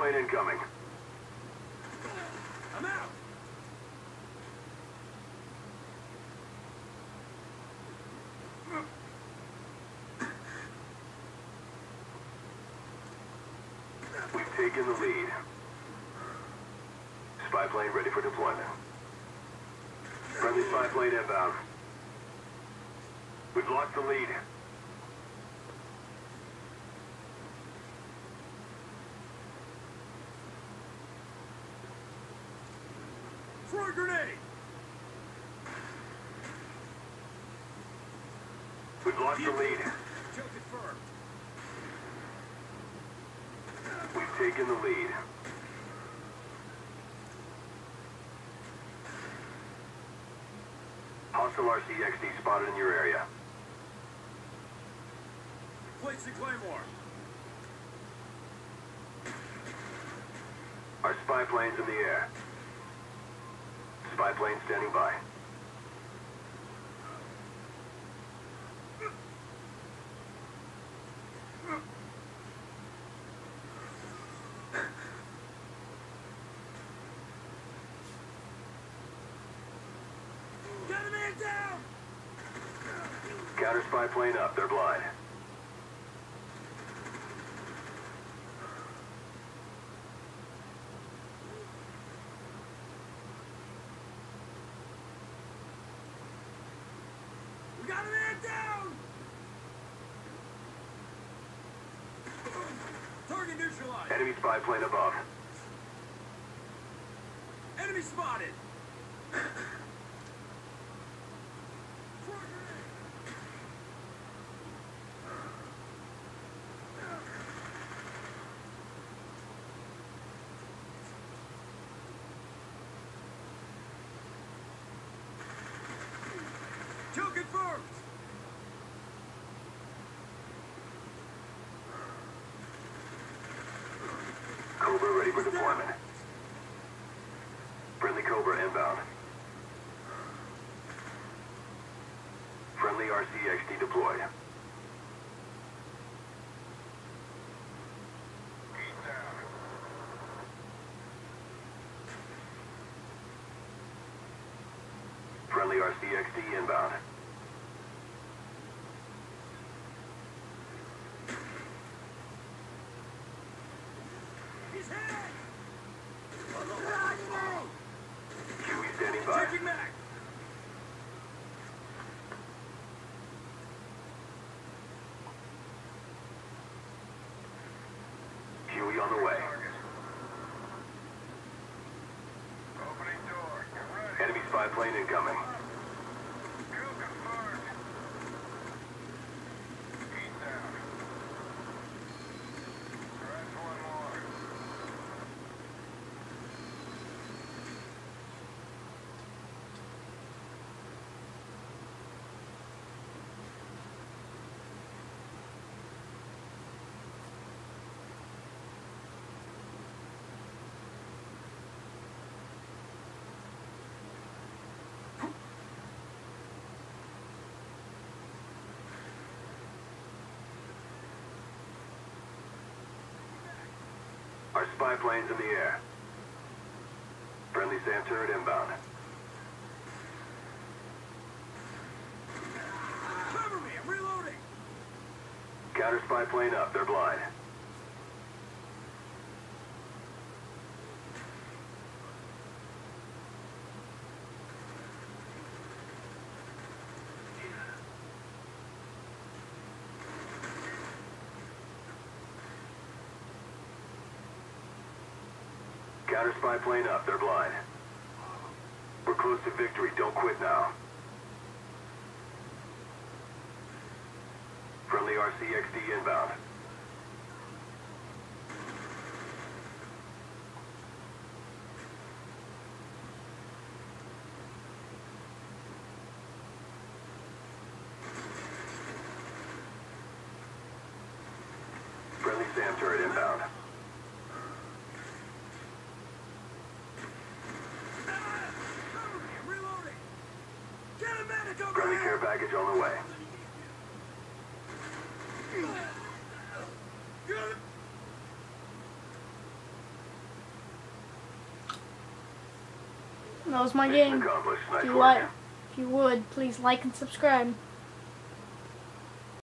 plane incoming. I'm out! We've taken the lead. Spy plane ready for deployment. Friendly spy plane inbound. We've lost the lead. Throw a grenade! We've lost the lead. Kill confirmed. We've taken the lead. Hostile RCXD spotted in your area. Placing Claymore. Our spy plane's in the air. Spy plane standing by. Got a man down! Counter spy plane up. They're blind. We got a man down! Target neutralized. Enemy spy plane above. Enemy spotted! Throw a grenade. Kill confirmed! Cobra ready for deployment. Friendly Cobra inbound. Friendly RCXD deployed. Friendly RCXD inbound. He's hit! Huey standing by. Taking back! Huey on the way. Opening door. Get ready. Enemy spy plane incoming. Kill confirmed. Heat down. Scratch one more. Our spy plane's in the air. Friendly SAM turret inbound. Cover me! I'm reloading! Counter spy plane up. They're blind. Counter spy plane up. They're blind. We're close to victory. Don't quit now. Friendly RCXD inbound. Friendly SAM turret inbound. Cover me! I'm reloading! Get a medic over Friendly here! care package on the way. Good. That was my Mission game. accomplished. Nice If you work. like, if you would, please like and subscribe.